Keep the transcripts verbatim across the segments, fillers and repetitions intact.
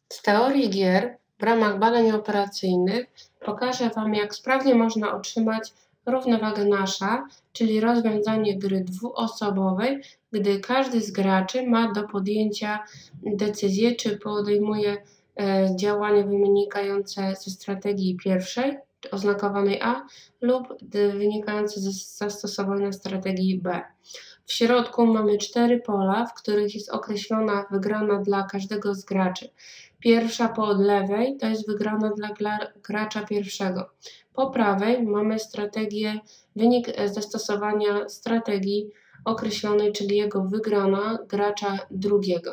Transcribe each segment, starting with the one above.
Z teorii gier w ramach badań operacyjnych pokażę Wam, jak sprawnie można otrzymać równowagę Nasha, czyli rozwiązanie gry dwuosobowej, gdy każdy z graczy ma do podjęcia decyzję, czy podejmuje e, działanie wynikające ze strategii pierwszej, oznakowanej A, lub wynikające ze zastosowania strategii B. W środku mamy cztery pola, w których jest określona wygrana dla każdego z graczy. Pierwsza po lewej to jest wygrana dla gracza pierwszego. Po prawej mamy strategię, wynik zastosowania strategii określonej, czyli jego wygrana gracza drugiego.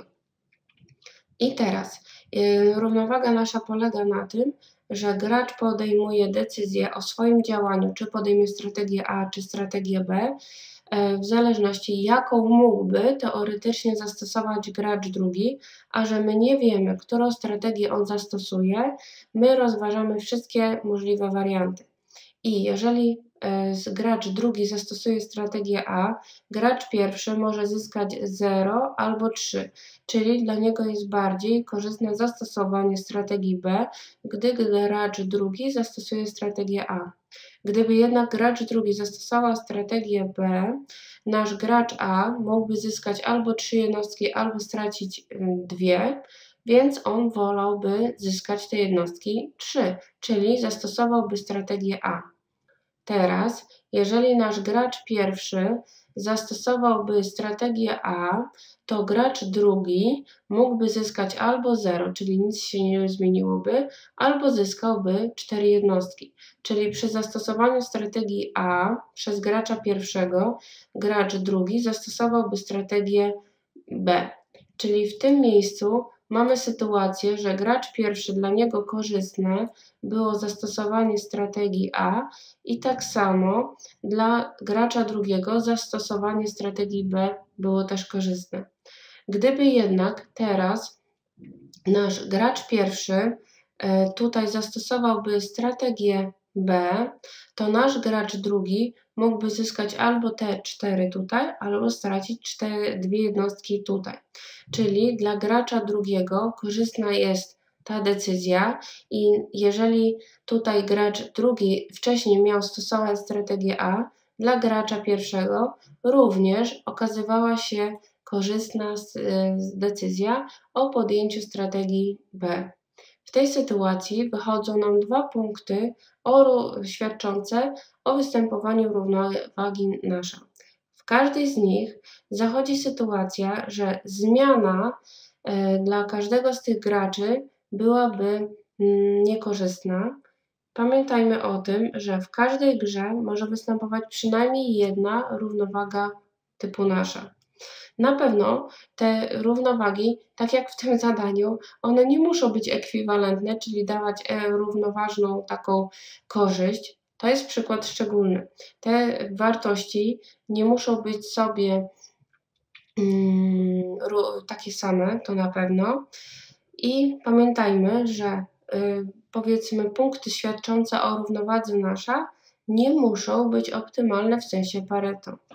I teraz yy, równowaga nasza polega na tym, że gracz podejmuje decyzję o swoim działaniu, czy podejmie strategię A, czy strategię B, w zależności jaką mógłby teoretycznie zastosować gracz drugi, a że my nie wiemy, którą strategię on zastosuje, my rozważamy wszystkie możliwe warianty. I jeżeli gracz drugi zastosuje strategię A, gracz pierwszy może zyskać zero albo trzy, czyli dla niego jest bardziej korzystne zastosowanie strategii B, gdy gracz drugi zastosuje strategię A. Gdyby jednak gracz drugi zastosował strategię B, nasz gracz A mógłby zyskać albo trzy jednostki, albo stracić dwie, więc on wolałby zyskać te jednostki trzy, czyli zastosowałby strategię A. Teraz, jeżeli nasz gracz pierwszy zastosowałby strategię A, to gracz drugi mógłby zyskać albo zero, czyli nic się nie zmieniłoby, albo zyskałby cztery jednostki. Czyli przy zastosowaniu strategii A przez gracza pierwszego, gracz drugi zastosowałby strategię B. Czyli w tym miejscu mamy sytuację, że gracz pierwszy, dla niego korzystne było zastosowanie strategii A i tak samo dla gracza drugiego zastosowanie strategii B było też korzystne. Gdyby jednak teraz nasz gracz pierwszy tutaj zastosowałby strategię B, to nasz gracz drugi mógłby zyskać albo te cztery tutaj, albo stracić cztery, dwie jednostki tutaj. Czyli dla gracza drugiego korzystna jest ta decyzja i jeżeli tutaj gracz drugi wcześniej miał stosować strategię A, dla gracza pierwszego również okazywała się korzystna decyzja o podjęciu strategii B. W tej sytuacji wychodzą nam dwa punkty o, świadczące o występowaniu równowagi Nasha. W każdej z nich zachodzi sytuacja, że zmiana y, dla każdego z tych graczy byłaby y, niekorzystna. Pamiętajmy o tym, że w każdej grze może występować przynajmniej jedna równowaga typu Nasha. Na pewno te równowagi, tak jak w tym zadaniu, one nie muszą być ekwiwalentne, czyli dawać równoważną taką korzyść. To jest przykład szczególny. Te wartości nie muszą być sobie um, takie same, to na pewno. I pamiętajmy, że y, powiedzmy punkty świadczące o równowadze Nasha nie muszą być optymalne w sensie Pareto.